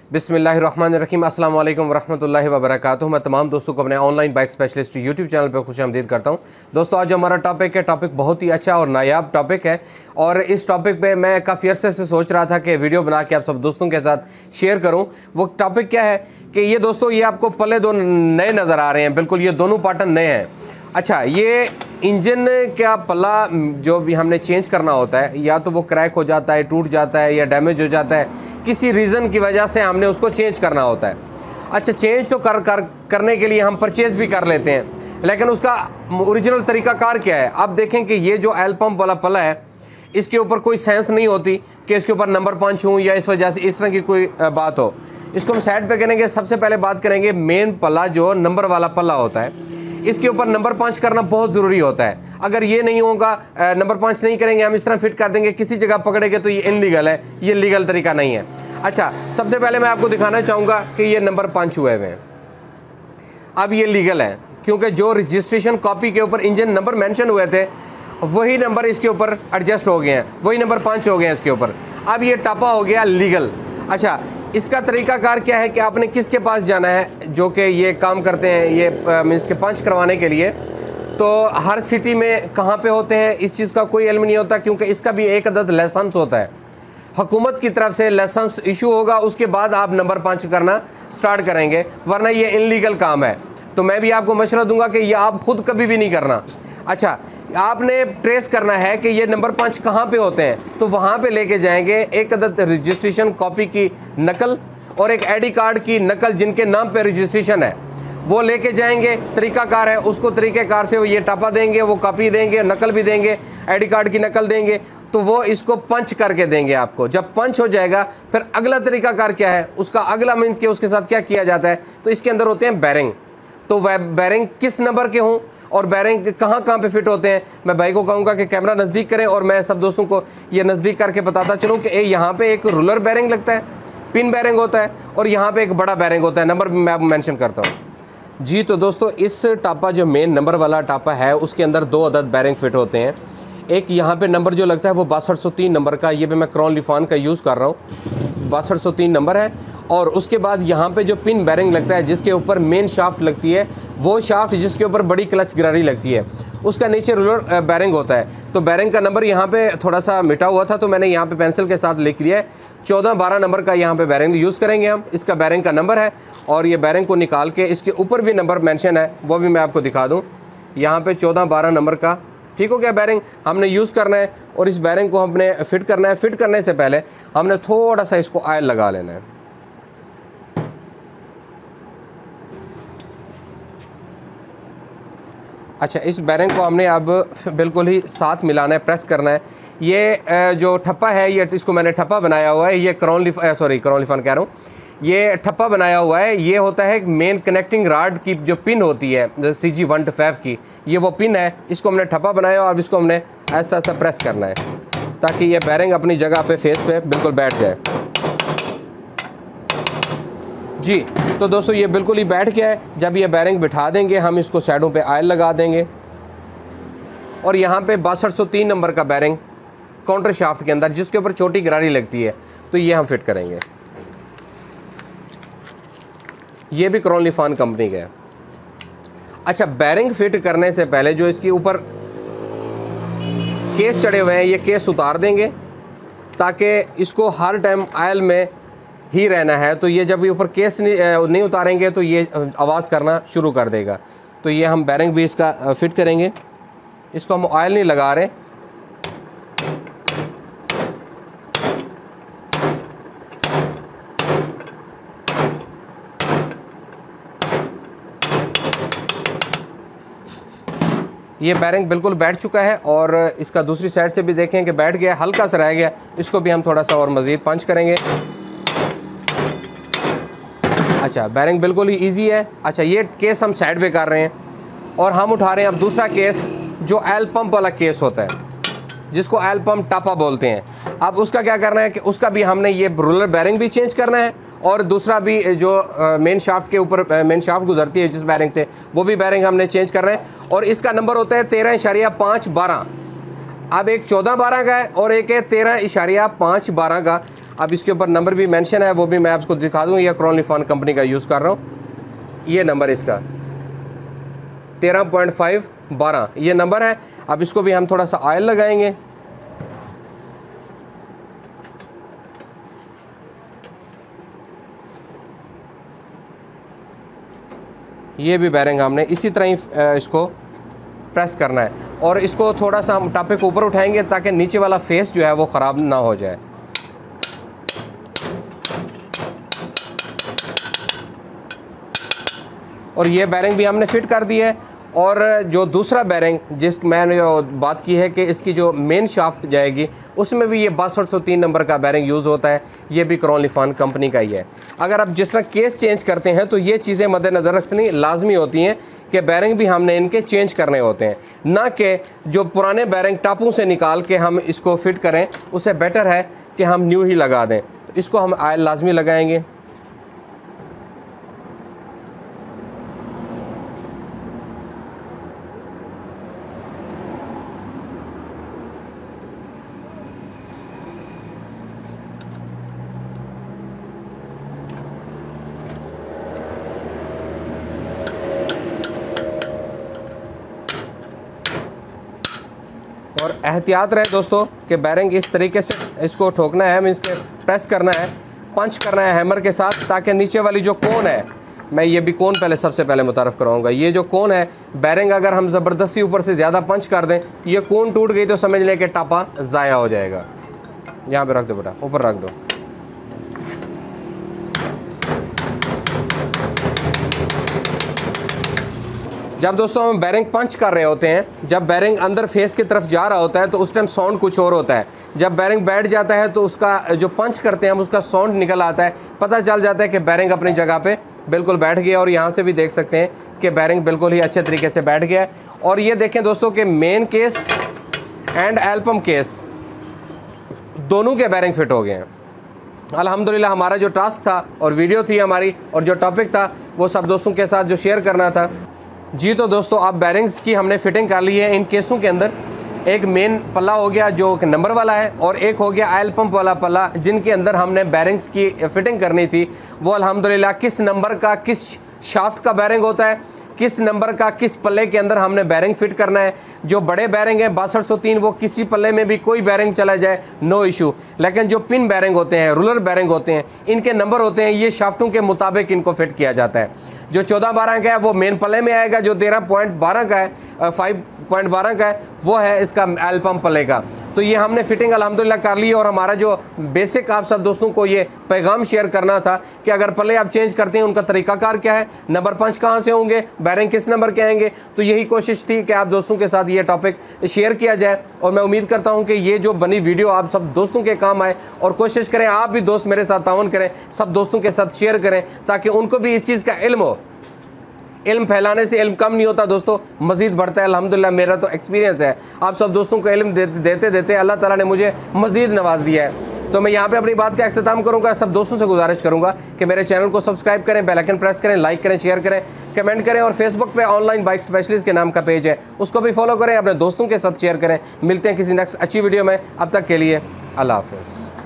बिस्मिल्लाहिर्रहमानिर्रहीम अस्सलाम वालेकुम वरहमतुल्लाहि वबरकातुहू। मैं तमाम दोस्तों को अपने online bike specialist YouTube channel पर खुशामदीद करता हूं। दोस्तों आज हमारा टॉपिक बहुत ही अच्छा और नायाब टॉपिक है और इस टॉपिक पे मैं काफ़ी अरसे से सोच रहा था कि वीडियो बना के आप सब दोस्तों के साथ शेयर करूं। वो टॉपिक क्या है कि ये दोस्तों ये आपको पल्ले दो नए नज़र आ रहे हैं, बिल्कुल ये दोनों पार्टन नए हैं। अच्छा, ये इंजन का पल्ला जो भी हमने चेंज करना होता है, या तो वो क्रैक हो जाता है, टूट जाता है या डैमेज हो जाता है, किसी रीज़न की वजह से हमने उसको चेंज करना होता है। अच्छा, चेंज तो करने के लिए हम परचेज़ भी कर लेते हैं, लेकिन उसका ओरिजिनल तरीक़ाकार क्या है? आप देखें कि ये जो ऑयल पंप वाला पल्ला है, इसके ऊपर कोई सेंस नहीं होती कि इसके ऊपर नंबर पंच हो या इस वजह से इस तरह की कोई बात हो। इसको हम साइड पे करेंगे। सबसे पहले बात करेंगे मेन पल्ला, जो नंबर वाला पल्ला होता है, इसके ऊपर नंबर पंच करना बहुत ज़रूरी होता है। अगर ये नहीं होगा, नंबर पंच नहीं करेंगे, हम इस तरह फिट कर देंगे, किसी जगह पकड़ेंगे तो ये इनलीगल है, ये लीगल तरीका नहीं है। अच्छा, सबसे पहले मैं आपको दिखाना चाहूँगा कि ये नंबर पंच हुए हुए हैं। अब ये लीगल है क्योंकि जो रजिस्ट्रेशन कॉपी के ऊपर इंजन नंबर मेंशन हुए थे, वही नंबर इसके ऊपर एडजस्ट हो गए हैं, वही नंबर पंच हो गए हैं इसके ऊपर। अब ये टापा हो गया लीगल। अच्छा, इसका तरीकाकार क्या है कि आपने किसके पास जाना है जो कि ये काम करते हैं, ये मीन्स के पंच करवाने के लिए। तो हर सिटी में कहाँ पे होते हैं इस चीज़ का कोई इल्म नहीं होता, क्योंकि इसका भी एक अदद लाइसेंस होता है, हुकूमत की तरफ से लाइसेंस इशू होगा, उसके बाद आप नंबर पंच करना स्टार्ट करेंगे, वरना ये इनलीगल काम है। तो मैं भी आपको मशवरा दूंगा कि ये आप खुद कभी भी नहीं करना। अच्छा, आपने ट्रेस करना है कि ये नंबर पंच कहाँ पे होते हैं, तो वहाँ पे लेके जाएंगे एक अदद रजिस्ट्रेशन कॉपी की नकल और एक आईडी कार्ड की नकल जिनके नाम पे रजिस्ट्रेशन है, वो लेके जाएंगे। तरीकाकार है, उसको तरीक़ेकार से वो ये टापा देंगे, वो कॉपी देंगे, नकल भी देंगे, आईडी कार्ड की नकल देंगे, तो वो इसको पंच करके देंगे आपको। जब पंच हो जाएगा फिर अगला तरीकाकार क्या है, उसका अगला मीन्स के उसके साथ क्या किया जाता है, तो इसके अंदर होते हैं बैरिंग। तो वह बैरिंग किस नंबर के हों और बैरिंग कहाँ कहाँ पे फिट होते हैं, मैं भाई को कहूँगा कि कैमरा नज़दीक करें और मैं सब दोस्तों को ये नज़दीक करके बताता चलूँ कि यहाँ पे एक रूलर बैरिंग लगता है, पिन बैरिंग होता है, और यहाँ पे एक बड़ा बैरिंग होता है। नंबर मैं मेंशन करता हूँ जी। तो दोस्तों इस टापा जो मेन नंबर वाला टापा है, उसके अंदर दो अदद बैरिंग फिट होते हैं। एक यहाँ पे नंबर जो लगता है वो 6203 नंबर का, ये भी मैं क्रॉन लिफान का यूज़ कर रहा हूँ, 6203 नंबर है। और उसके बाद यहाँ पे जो पिन बैरिंग लगता है, जिसके ऊपर मेन शाफ्ट लगती है, वो शाफ्ट जिसके ऊपर बड़ी क्लच गिरारी लगती है, उसका नीचे रूलर बैरिंग होता है। तो बैरिंग का नंबर यहाँ पे थोड़ा सा मिटा हुआ था, तो मैंने यहाँ पे पेंसिल के साथ लिख लिया है। 1412 नंबर का यहाँ पे बैरिंग यूज़ करेंगे हम, इसका बैरिंग का नंबर है। और ये बैरिंग को निकाल के इसके ऊपर भी नंबर मेंशन है, वो भी मैं आपको दिखा दूँ। यहाँ पे 1412 नंबर का, ठीक हो गया, बैरिंग हमने यूज़ करना है। और इस बैरिंग को हमने फिट करना है। फिट करने से पहले हमने थोड़ा सा इसको ऑयल लगा लेना है। अच्छा, इस बैरिंग को हमने अब बिल्कुल ही साथ मिलाना है, प्रेस करना है। ये जो ठप्पा है, ये इसको मैंने ठप्पा बनाया हुआ है, ये क्रॉन लिफान कह रहा हूँ, ये ठप्पा बनाया हुआ है। ये होता है मेन कनेक्टिंग राड की जो पिन होती है CG125 की, ये वो पिन है। इसको हमने ठप्पा बनाया और इसको हमने ऐसा ऐसा प्रेस करना है ताकि ये बैरिंग अपनी जगह पे फेस पे बिल्कुल बैठ जाए जी। तो दोस्तों ये बिल्कुल ही बैठ गया है। जब ये बैरिंग बिठा देंगे, हम इसको साइडों पे ऑयल लगा देंगे और यहाँ पे 6203 नंबर का बैरिंग काउंटर शाफ्ट के अंदर, जिसके ऊपर छोटी गिरारी लगती है, तो ये हम फिट करेंगे। ये भी क्रॉन लिफान कंपनी का है। अच्छा, बैरिंग फिट करने से पहले जो इसके ऊपर केस चढ़े हुए हैं, ये केस उतार देंगे ताकि इसको हर टाइम ऑयल में ही रहना है। तो ये जब ये ऊपर केस नहीं उतारेंगे तो ये आवाज़ करना शुरू कर देगा। तो ये हम बैरिंग भी इसका फिट करेंगे। इसको हम ऑयल नहीं लगा रहे, ये बैरिंग बिल्कुल बैठ चुका है। और इसका दूसरी साइड से भी देखें कि बैठ गया, हल्का सा रह गया, इसको भी हम थोड़ा सा और मज़ीद पंच करेंगे। अच्छा, बैरिंग बिल्कुल ही इजी है। अच्छा, ये केस हम साइड पे कर रहे हैं और हम उठा रहे हैं अब दूसरा केस, जो ऑयल पंप वाला केस होता है, जिसको ऑयल पंप टापा बोलते हैं। अब उसका क्या करना है कि उसका भी हमने ये रूलर बैरिंग भी चेंज करना है और दूसरा भी जो मेन शाफ्ट के ऊपर मेन शाफ्ट गुजरती है जिस बैरिंग से, वो भी बैरिंग हमने चेंज करना है। और इसका नंबर होता है 13.512। अब एक 1412 का है और एक है 13.512 का। अब इसके ऊपर नंबर भी मेंशन है, वो भी मैं आपको दिखा दूँ। ये क्रोनलीफॉन कंपनी का यूज़ कर रहा हूँ। ये नंबर इसका 13.512 ये नंबर है। अब इसको भी हम थोड़ा सा ऑयल लगाएंगे। ये भी बैरिंग हमने इसी तरह ही इसको प्रेस करना है और इसको थोड़ा सा हम टापे को ऊपर उठाएंगे ताकि नीचे वाला फेस जो है वो ख़राब ना हो जाए। और ये बैरिंग भी हमने फिट कर दी है। और जो दूसरा बैरिंग जिस मैंने बात की है कि इसकी जो मेन शाफ्ट जाएगी उसमें भी ये 6203 नंबर का बैरिंग यूज़ होता है। ये भी क्रोनलीफॉन कंपनी का ही है। अगर आप जिस तरह केस चेंज करते हैं तो ये चीज़ें मद्देनज़र रखनी लाजमी होती हैं कि बैरिंग भी हमने इनके चेंज करने होते हैं, ना कि जो पुराने बैरिंग टापों से निकाल के हम इसको फिट करें। उससे बेटर है कि हम न्यू ही लगा दें। तो इसको हम ऑयल लाजमी लगाएंगे। और एहतियात रहे दोस्तों कि बैरिंग इस तरीके से इसको ठोकना है, मीन्स के प्रेस करना है, पंच करना है हैमर के साथ, ताकि नीचे वाली जो कोन है, मैं ये भी कोन पहले सबसे पहले मुतारफ़ कराऊंगा। ये जो कोन है बैरिंग अगर हम ज़बरदस्ती ऊपर से ज़्यादा पंच कर दें, ये कोन टूट गई तो समझ लें कि टापा ज़ाया हो जाएगा। यहाँ पे रख दो बेटा, ऊपर रख दो। जब दोस्तों हम बैरिंग पंच कर रहे होते हैं, जब बैरिंग अंदर फेस की तरफ जा रहा होता है तो उस टाइम साउंड कुछ और होता है। जब बैरिंग बैठ जाता है तो उसका जो पंच करते हैं हम उसका साउंड निकल आता है, पता चल जाता है कि बैरिंग अपनी जगह पे बिल्कुल बैठ गया। और यहाँ से भी देख सकते हैं कि बैरिंग बिल्कुल ही अच्छे तरीके से बैठ गया है। और ये देखें दोस्तों कि मेन केस एंड एल्पम केस दोनों के बैरिंग फिट हो गए हैं अल्हम्दुलिल्लाह। हमारा जो टास्क था और वीडियो थी हमारी और जो टॉपिक था वो सब दोस्तों के साथ जो शेयर करना था। जी तो दोस्तों अब बैरिंग्स की हमने फिटिंग कर ली है। इन केसों के अंदर एक मेन पल्ला हो गया जो नंबर वाला है और एक हो गया ऑयल पंप वाला पल्ला, जिनके अंदर हमने बैरिंग्स की फिटिंग करनी थी। वो अल्हम्दुलिल्लाह किस नंबर का किस शाफ्ट का बैरिंग होता है, किस नंबर का किस पल्ले के अंदर हमने बैरिंग फिट करना है। जो बड़े बैरिंग हैं 6203 वो किसी पल्ले में भी कोई बैरिंग चला जाए नो इशू। लेकिन जो पिन बैरिंग होते हैं, रूलर बैरिंग होते हैं, इनके नंबर होते हैं, ये शाफ्टों के मुताबिक इनको फिट किया जाता है। जो 14-12 का है वो मेन पल्ले में आएगा, जो 13.12 का है 5.12 का है वो है इसका ऑयल पंप पल्ले का। तो ये हमने फिटिंग अल्हम्दुलिल्लाह कर ली। और हमारा जो बेसिक आप सब दोस्तों को ये पैगाम शेयर करना था कि अगर पल्ले आप चेंज करते हैं उनका तरीकाकार क्या है, नंबर पंच कहाँ से होंगे, बैरिंग किस नंबर के आएंगे। तो यही कोशिश थी कि आप दोस्तों के साथ ये टॉपिक शेयर किया जाए। और मैं उम्मीद करता हूँ कि ये जो बनी वीडियो आप सब दोस्तों के काम आए। और कोशिश करें आप भी दोस्त मेरे साथ ताउन करें, सब दोस्तों के साथ शेयर करें ताकि उनको भी इस चीज़ का इल्म हो। इल्म फैलाने से इल्म कम नहीं होता दोस्तों, मज़ीद बढ़ता है। अल्हम्दुलिल्लाह मेरा तो एक्सपीरियंस है, आप सब दोस्तों को इल्म देते देते अल्लाह ताला ने मुझे मज़ीद नवाज दिया है। तो मैं यहाँ पे अपनी बात का अख्तिताम करूँगा। सब दोस्तों से गुजारिश करूँगा कि मेरे चैनल को सब्सक्राइब करें, बेल आइकन प्रेस करें, लाइक करें, शेयर करें, कमेंट करें। और फेसबुक पे ऑनलाइन बाइक स्पेशलिस्ट के नाम का पेज है, उसको भी फॉलो करें, अपने दोस्तों के साथ शेयर करें। मिलते हैं किसी नेक्स्ट अच्छी वीडियो में, अब तक के लिए अल्लाह हाफ़िज़।